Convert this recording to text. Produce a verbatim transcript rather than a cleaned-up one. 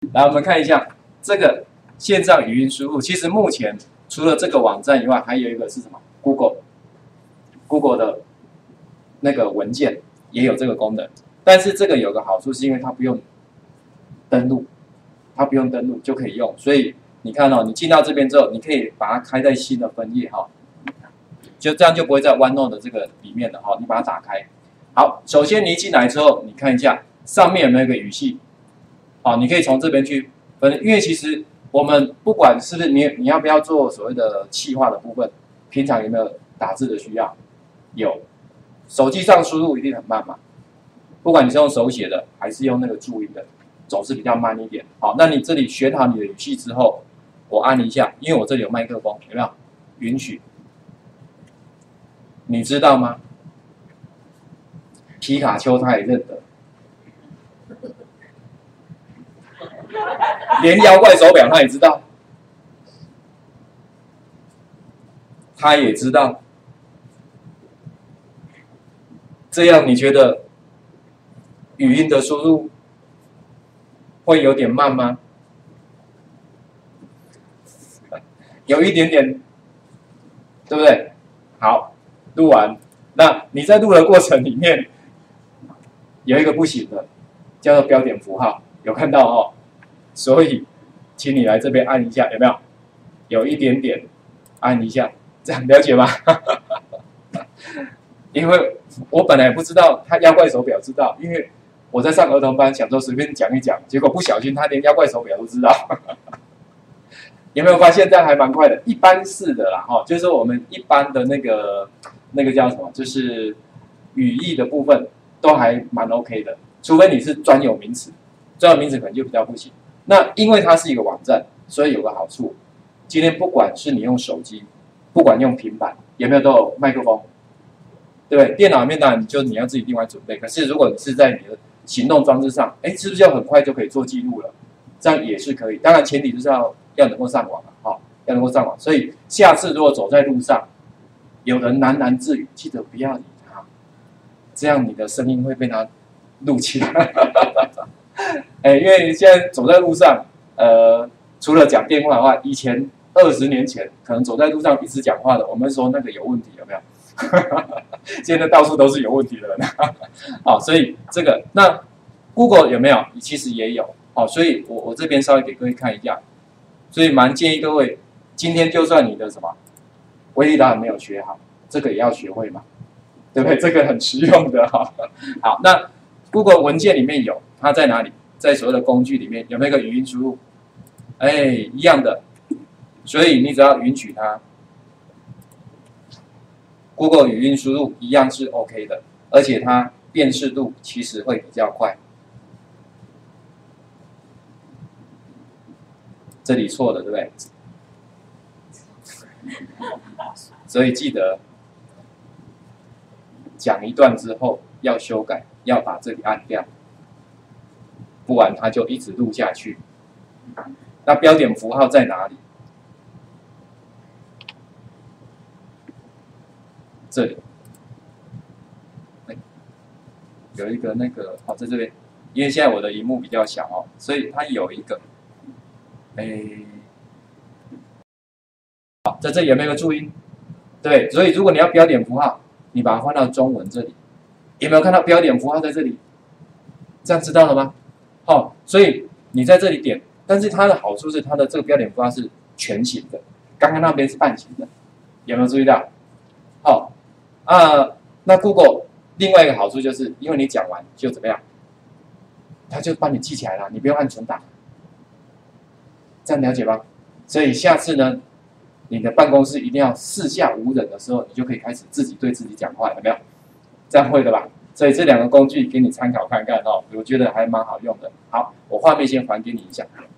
来，我们看一下这个线上语音输入。其实目前除了这个网站以外，还有一个是什么 ？Google Google 的那个文件也有这个功能。但是这个有个好处，是因为它不用登录，它不用登录就可以用。所以你看哦，你进到这边之后，你可以把它开在新的分页哈，就这样就不会在 OneNote 的这个里面了哈。你把它打开。好，首先你一进来之后，你看一下上面有没有一个语系。好，你可以从这边去分，因为其实我们不管是不是你你要不要做所谓的企划的部分，平常有没有打字的需要？有，手机上输入一定很慢嘛。不管你是用手写的还是用那个注音的，总是比较慢一点。好，那你这里选好你的语系之后，我按一下，因为我这里有麦克风，有没有？允许。你知道吗？皮卡丘他也认得。连妖怪手表他也知道，他也知道，这样你觉得语音的输入会有点慢吗？有一点点，对不对？好，录完，那你在录的过程里面有一个不行的，叫做标点符号，有看到哦？所以，请你来这边按一下，有没有？有一点点，按一下，这样了解吗？因为我本来不知道他妖怪手表知道，因为我在上儿童班，想说随便讲一讲，结果不小心他连妖怪手表都知道。有没有发现这样还蛮快的？一般是的啦，哈，就是我们一般的那个那个叫什么，就是语义的部分都还蛮 OK 的，除非你是专有名词，专有名词可能就比较不行。那因为它是一个网站，所以有个好处，今天不管是你用手机，不管用平板，有没有都有麦克风，对不对？电脑里面当然就你要自己另外准备，可是如果你是在你的行动装置上，哎，是不是就很快就可以做记录了？这样也是可以，当然前提就是要要能够上网啊，好，要能够上网。所以下次如果走在路上，有人喃喃自语，记得不要理他，这样你的声音会被他录起来。哎，因为现在走在路上，呃，除了讲电话的话，以前二十年前可能走在路上一直讲话的，我们说那个有问题，有没有？现在到处都是有问题的人。好，所以这个那 Google 有没有？其实也有。好，所以我我这边稍微给各位看一下，所以蛮建议各位，今天就算你的什么威力达尔没有学好，这个也要学会嘛，对不对？这个很实用的哈。好，那 Google 文件里面有，它在哪里？在所有的工具里面有没有一个语音输入？哎，一样的，所以你只要允许它 ，Google 语音输入一样是 OK 的，而且它辨识度其实会比较快。这里错了，对不对？所以记得讲一段之后要修改，要把这里按掉，不然它就一直录下去。那标点符号在哪里？这里，有一个那个，好，在这边，因为现在我的萤幕比较小哦，所以它有一个。哎，好，在这里有没有个注音？对，所以如果你要标点符号，你把它换到中文这里，有没有看到标点符号在这里？这样知道了吗？好、哦，所以你在这里点，但是它的好处是它的这个标点符号是全形的，刚刚那边是半形的，有没有注意到？好、哦，啊，那 Google 另外一个好处就是，因为你讲完就怎么样，它就帮你记起来了，你不用按存档。这样了解吗？所以下次呢，你的办公室一定要四下无人的时候，你就可以开始自己对自己讲话，有没有？这样会的吧？所以这两个工具给你参考看看哦，我觉得还蛮好用的。好，我画面先还给你一下。